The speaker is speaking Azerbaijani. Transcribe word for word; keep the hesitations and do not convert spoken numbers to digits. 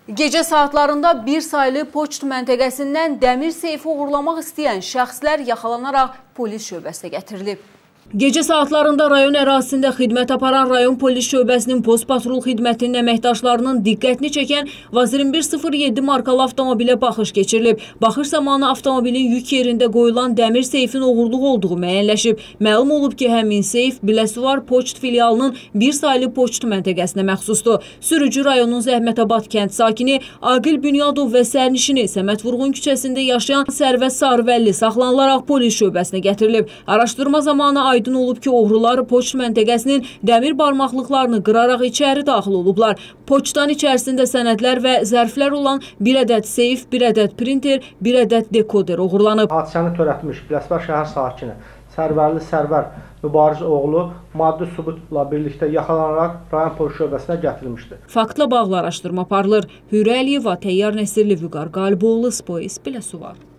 Gecə saatlarında bir saylı poçt məntəqəsindən dəmir seyfi uğurlamaq istəyən şəxslər yaxalanaraq polis şöbəsinə gətirilib. Gecə saatlarında rayon ərazisində xidmət aparan rayon polis şöbəsinin post patrul xidmətinin əməkdaşlarının diqqətini çəkən Vaz iyirmi bir sıfır yeddi markalı avtomobilə baxış keçirilib. Baxış zamanı avtomobilin yük yerində qoyulan dəmir seyfin oğurluq olduğu müəyyənləşib. Məlum olub ki, həmin seyf Biləsuvar poçt filialının bir saylı poçt məntəqəsinə məxsusdur. Sürücü rayonun Zəhmətabad kənd sakini Aqil Bünyadov və sərnişini Səməd Vurğun küçəsində yaşayan Sərvət Sarıvəlli saxlanılaraq polis şöbəsinə gətirilib. Araşdırma zamanı aydın olub ki, oğrular poçt məntəqəsinin dəmir barmaqlıqlarını qıraraq içəri daxil olublar. Poçtdan içərisində sənədlər və zərflər olan bir ədəd seyf, bir ədəd printer, bir ədəd dekoder oğurlanıb. Hadisəni törətmiş Biləsuvar şəhər sakini Sərvərli Sərvər Mübariz oğlu maddi sübutla birlikdə yaxalanaraq rayon polis şöbəsinə gətirilmişdir. Faktla bağlı araşdırma aparılır. Hürə Əliyeva, Təyyar Nəsirli, Vüqar Qaliboğlu, Spois, Biləsuvar.